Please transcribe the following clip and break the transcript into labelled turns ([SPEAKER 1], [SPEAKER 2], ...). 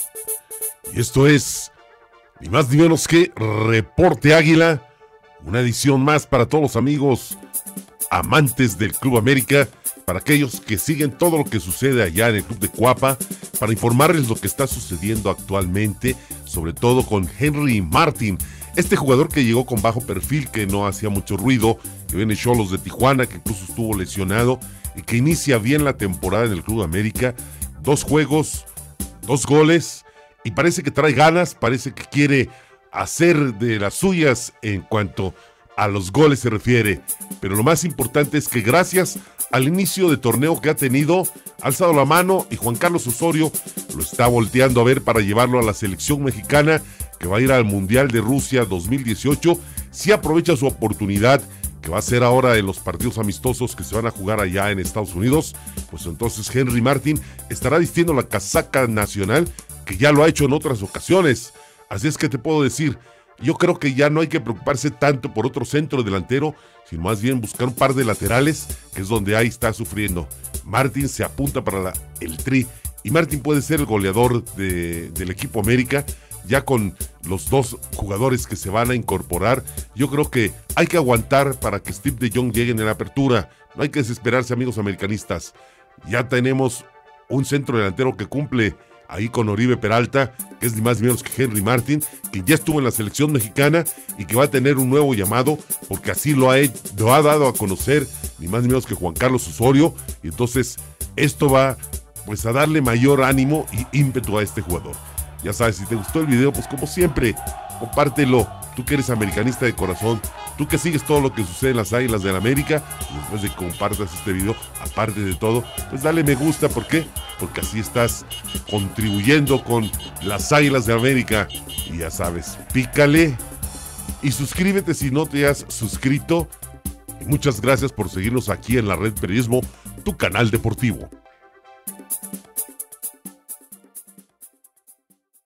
[SPEAKER 1] Y esto es, ni más ni menos que Reporte Águila, una edición más para todos los amigos amantes del Club América, para aquellos que siguen todo lo que sucede allá en el Club de Cuapa, para informarles lo que está sucediendo actualmente, sobre todo con Henry Martin, este jugador que llegó con bajo perfil, que no hacía mucho ruido, que viene Xolos de Tijuana, que incluso estuvo lesionado y que inicia bien la temporada en el Club América. 2 juegos, 2 goles, y parece que trae ganas, parece que quiere hacer de las suyas en cuanto a los goles se refiere. Pero lo más importante es que gracias al inicio de torneo que ha tenido, ha alzado la mano y Juan Carlos Osorio lo está volteando a ver para llevarlo a la selección mexicana que va a ir al Mundial de Rusia 2018. Si aprovecha su oportunidad, que va a ser ahora en los partidos amistosos que se van a jugar allá en Estados Unidos, pues entonces Henry Martin estará vistiendo la casaca nacional, que ya lo ha hecho en otras ocasiones. Así es que te puedo decir, yo creo que ya no hay que preocuparse tanto por otro centro delantero, sino más bien buscar un par de laterales, que es donde ahí está sufriendo. Martin se apunta para el tri, y Martin puede ser el goleador del equipo América, ya con los 2 jugadores que se van a incorporar. Yo creo que hay que aguantar para que Steve de Jong llegue en la apertura. No hay que desesperarse, amigos americanistas. Ya tenemos un centro delantero que cumple ahí con Oribe Peralta, que es ni más ni menos que Henry Martin, que ya estuvo en la selección mexicana y que va a tener un nuevo llamado, porque así lo ha dado a conocer ni más ni menos que Juan Carlos Osorio. Y entonces esto va pues a darle mayor ánimo y ímpetu a este jugador. Ya sabes, si te gustó el video, pues como siempre, compártelo. Tú que eres americanista de corazón, tú que sigues todo lo que sucede en las Águilas del América, y después de que compartas este video, aparte de todo, pues dale me gusta. ¿Por qué? Porque así estás contribuyendo con las Águilas de América. Y ya sabes, pícale y suscríbete si no te has suscrito. Y muchas gracias por seguirnos aquí en la Red Periodismo, tu canal deportivo.